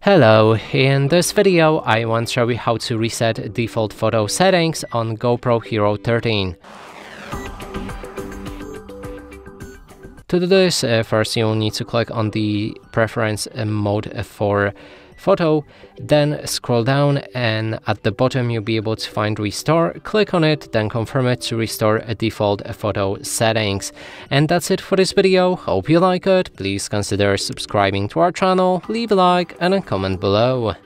Hello, in this video I want to show you how to reset default photo settings on GoPro Hero 13. To do this, first you'll need to click on the preference mode for photo, then scroll down and at the bottom you'll be able to find restore. Click on it, then confirm it to restore a default photo settings. And that's it for this video. Hope you like it. Please consider subscribing to our channel, leave a like and a comment below.